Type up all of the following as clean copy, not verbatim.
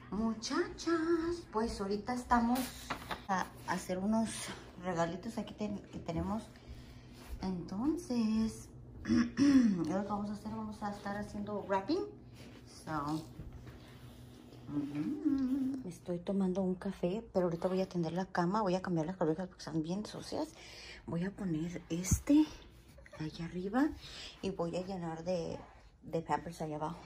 Muchachas, pues ahorita estamos a hacer unos regalitos aquí que tenemos. Entonces, lo que vamos a hacer, vamos a estar haciendo wrapping. Estoy tomando un café, pero ahorita voy a tender la cama, voy a cambiar las cobijas porque están bien sucias. Voy a poner allá arriba y voy a llenar de Pampers allá abajo.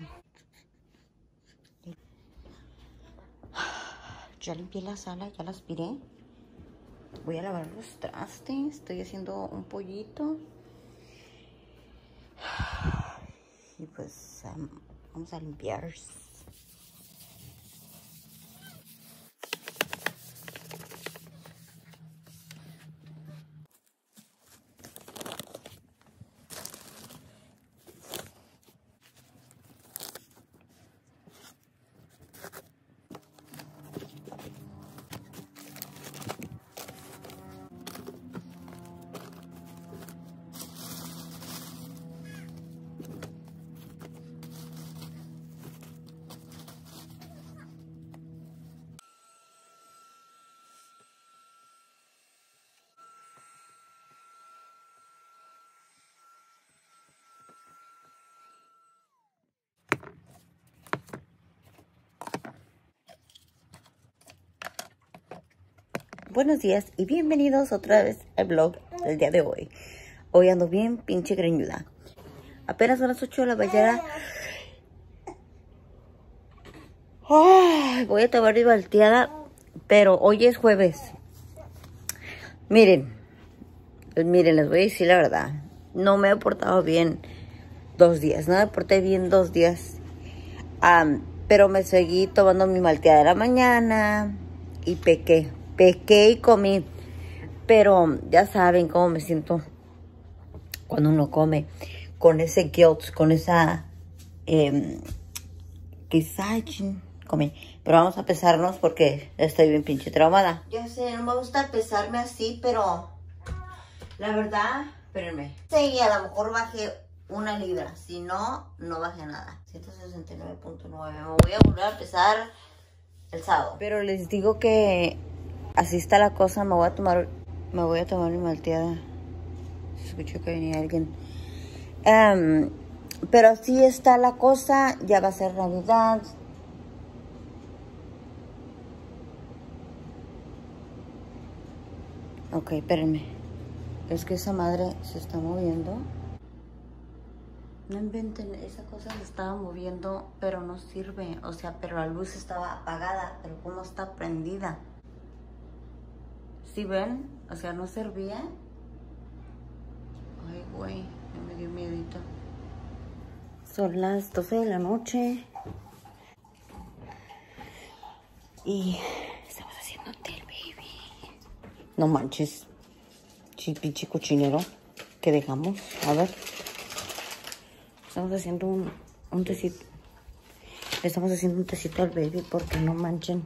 Ya limpié la sala, ya la aspiré. Voy a lavar los trastes. Estoy haciendo un pollito. Y pues vamos a limpiar. Buenos días y bienvenidos otra vez al vlog del día de hoy. Hoy ando bien pinche greñuda. Apenas son las 8 de la mañana. Voy a tomar mi malteada, pero hoy es jueves. Miren, les voy a decir la verdad. No me he portado bien 2 días. No me porté bien 2 días. Pero me seguí tomando mi malteada de la mañana y pequé y comí, pero ya saben cómo me siento cuando uno come, con ese guilt, con esa quizá come. Pero vamos a pesarnos porque estoy bien pinche traumada. Ya sé, no me gusta pesarme así, pero la verdad, espérenme. Sí, a lo mejor bajé 1 libra, si no, no bajé nada. 169.9, me voy a volver a pesar el sábado. Pero les digo que así está la cosa. Me voy a tomar mi malteada. Se escuchó que venía alguien. Pero así está la cosa. Ya va a ser Navidad. Ok, espérenme. Es que esa madre se está moviendo. No inventen, esa cosa se estaba moviendo, pero no sirve. O sea, pero la luz estaba apagada, pero como está prendida. ¿Sí ven? O sea, no servía. Ay, güey, me dio miedito. Son las 12 de la noche. Y estamos haciendo té, baby. No manches. Pinche cochinero que dejamos. A ver. Estamos haciendo un tecito. Le estamos haciendo un tecito al baby porque no manchen.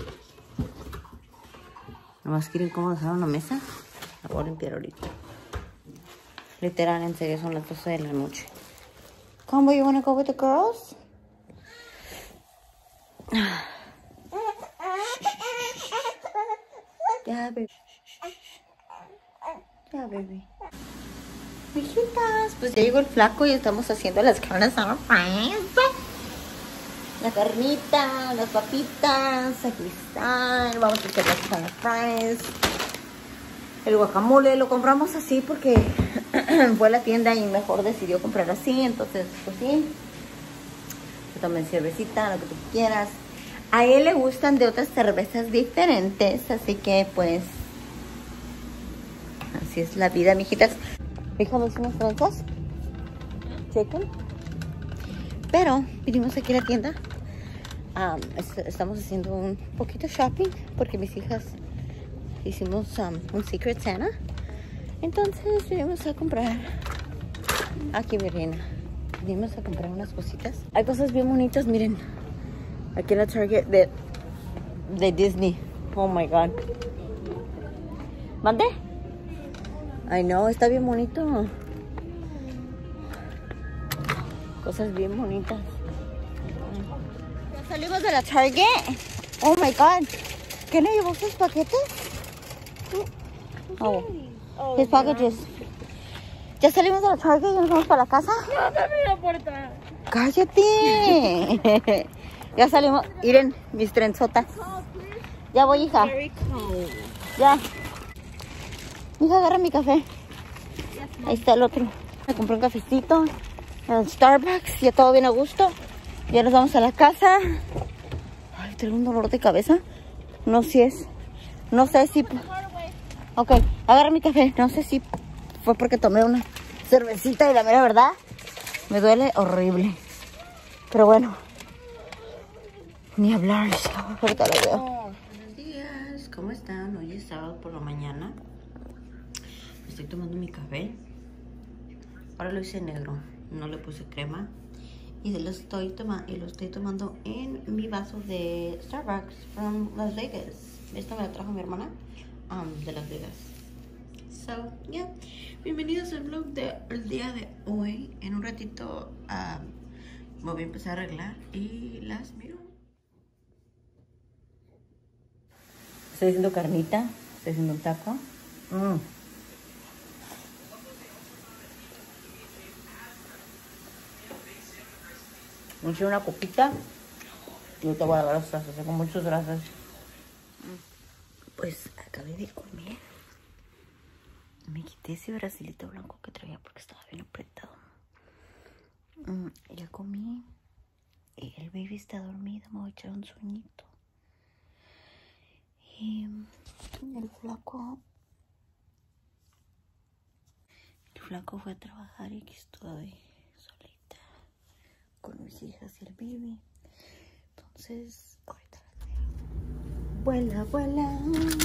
Nomás quieren cómo dejaron la mesa. La voy a limpiar ahorita. Literal, en serio, son las 12 de la noche. Combo, you wanna go with the girls? Ya, baby. Ya, baby. Mijitas, pues ya llegó el flaco y estamos haciendo las carnes a la carnita, las papitas, aquí están. Vamos a hacer las carnes fries. El guacamole lo compramos así porque fue a la tienda y mejor decidió comprar así. Entonces, pues sí. Tomen cervecita, lo que tú quieras. A él le gustan de otras cervezas diferentes, así que pues así es la vida, mijitas. Fijamos unas franjas. Chequen. Pero vinimos aquí a la tienda. Estamos haciendo un poquito shopping porque mis hijas hicimos un Secret Santa. Entonces vinimos a comprar. Aquí mi reina. Vinimos a comprar unas cositas. Hay cosas bien bonitas, miren. Aquí en la Target de Disney. Oh my God. ¿Mande? Ay no, está bien bonito. Cosas bien bonitas. Salimos de la Target. Oh my God. ¿Quién le llevó sus paquetes? Oh, his packages. Ya salimos de la Target y nos vamos para la casa. No, abre la puerta. Cállate. Ya salimos. Miren mis trenzotas. Ya voy, hija. Ya. Hija, agarra mi café. Ahí está el otro. Me compré un cafecito en el Starbucks. Ya todo bien a gusto. Ya nos vamos a la casa. Ay, tengo un dolor de cabeza. No sé si... Ok, agarra mi café. No sé si fue porque tomé una cervecita y la mera verdad me duele horrible. Pero bueno, ni hablar. Ahorita lo veo. Buenos días, ¿cómo están? Hoy es sábado por la mañana. Estoy tomando mi café. Ahora lo hice negro, no le puse crema. Y lo estoy tomando en mi vaso de Starbucks from Las Vegas. Esta me la trajo mi hermana de Las Vegas. So, yeah. Bienvenidos al vlog del día de hoy. En un ratito me voy a empezar a arreglar y las miro. Estoy haciendo carnita, estoy haciendo un taco. Me hice una copita y ahorita voy a lavar los trazos, tengo muchos trazos. Pues acabé de comer. Me quité ese brasilito blanco que traía porque estaba bien apretado. Ya comí. El baby está dormido, me voy a echar un sueñito. Y el flaco fue a trabajar y aquí estoy solita con mis hijas y el baby. Entonces, ahorita las veo. Vuela, vuela.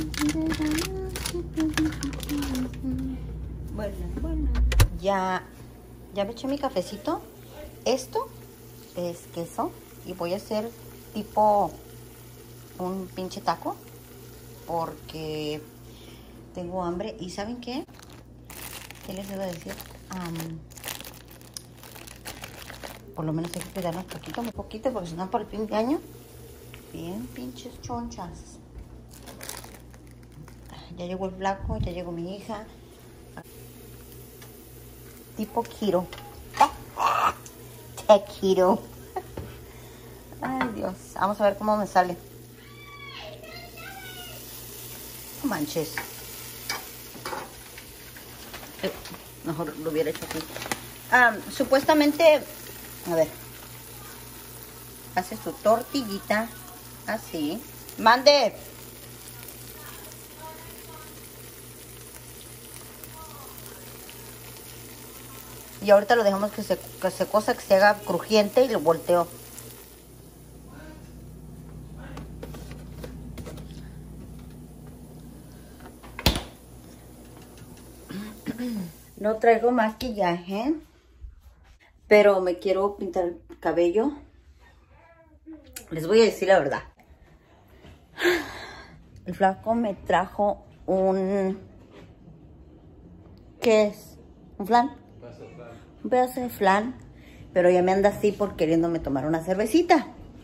Vuela, vuela. Ya me eché mi cafecito. Esto es queso y voy a hacer tipo un pinche taco porque tengo hambre. ¿Y saben qué? ¿Qué les iba a decir? Por lo menos hay que cuidarnos un poquito, porque si no por el fin de año, bien pinches chonchas. Ya llegó el flaco, ya llegó mi hija. Tipo keto. Keto. Ay, Dios. Vamos a ver cómo me sale. No manches. Mejor lo hubiera hecho aquí. Supuestamente, a ver, haces tu tortillita así. Mande. Y ahorita lo dejamos que se cosa, que se haga crujiente y lo volteo. No traigo maquillaje, pero me quiero pintar el cabello. Les voy a decir la verdad. El flaco me trajo un... ¿Qué es? ¿Un flan? Un pedazo de flan. Pero ya me anda así por queriéndome tomar una cervecita.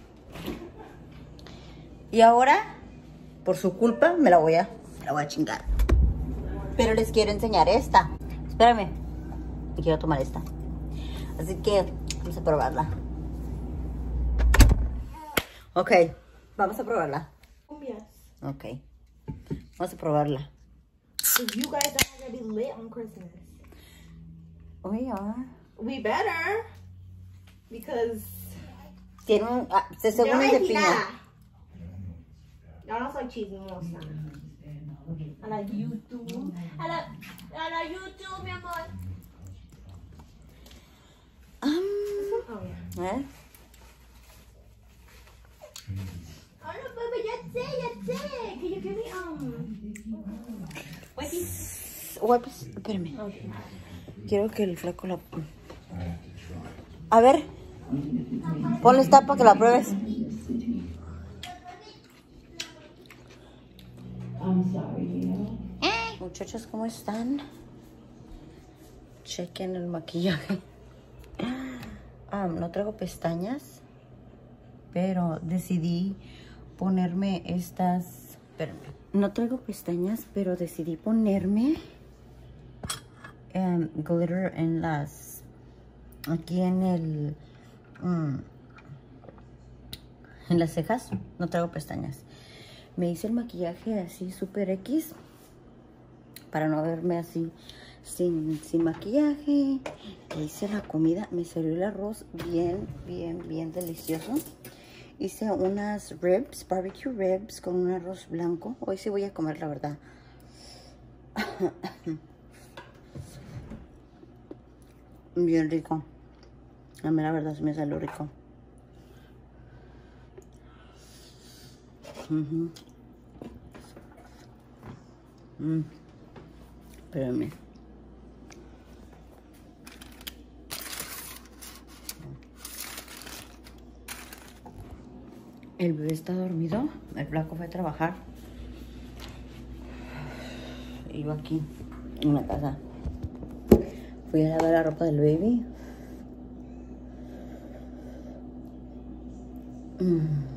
Y ahora, por su culpa, me la voy a chingar. Pero les quiero enseñar esta. Espérame. Me quiero tomar esta. Así que vamos a probarla. Ok. Vamos a probarla. Yes. Ok. Vamos a probarla. You guys are already lit on Christmas. We are. We better. Because... Tiene un... según es de piña. Y'all don't like cheese and most I like YouTube. I like YouTube, mi amor. Oh, yeah. ¿Eh? Oh, no, baby, ya sé. Can you give me, Wipes, espérame. Okay. Quiero que el flaco la... A ver. Ponle esta para que la pruebes. Muchachos, ¿cómo están? Chequen el maquillaje. No traigo pestañas, pero decidí ponerme estas. Espérame. No traigo pestañas, pero decidí ponerme glitter en las, aquí en el, en las cejas. No traigo pestañas. Me hice el maquillaje así super X para no verme así sin maquillaje. Hice la comida, me salió el arroz bien delicioso. Hice unas ribs, barbecue ribs con un arroz blanco. Hoy sí voy a comer, la verdad. Bien rico. A mí la verdad sí me salió rico. Espérame. El bebé está dormido. El flaco fue a trabajar. Y yo aquí en la casa. Fui a lavar la ropa del baby.